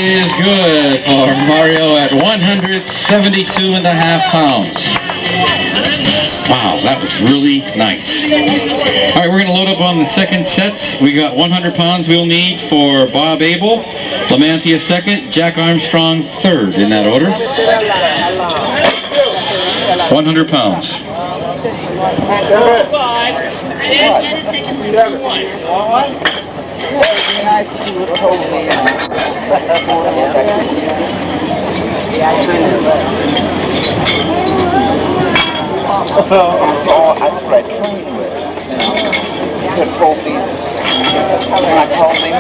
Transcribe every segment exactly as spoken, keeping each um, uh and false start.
is good for Mario at one hundred seventy-two and a half pounds. Wow, that was really nice. All right, we're going to load up on the second sets. We got one hundred pounds we'll need for Bob Abel, Lamantia second, Jack Armstrong third in that order. one hundred pounds. Oh, that's great training with. You could told me when I called me.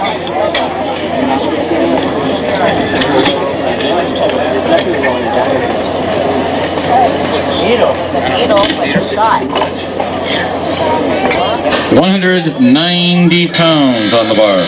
one hundred ninety pounds on the bar.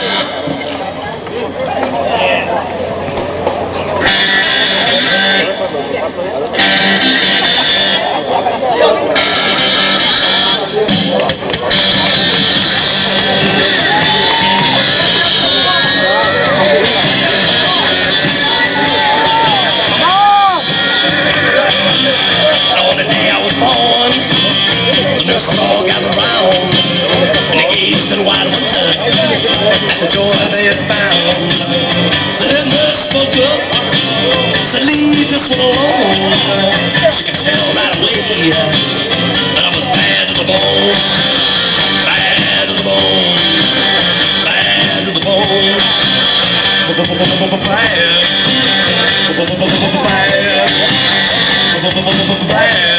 At the joy they had found, the nurse spoke up, said leave this one alone. She could tell right away that I was bad to the bone, bad to the bone, bad to the bone, bad, bad, bad.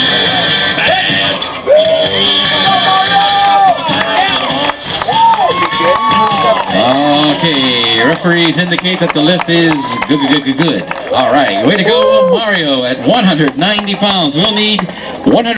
Okay, referees indicate that the lift is good, good, good, good. All right, way to go, Mario at one hundred ninety pounds. We'll need one hundred.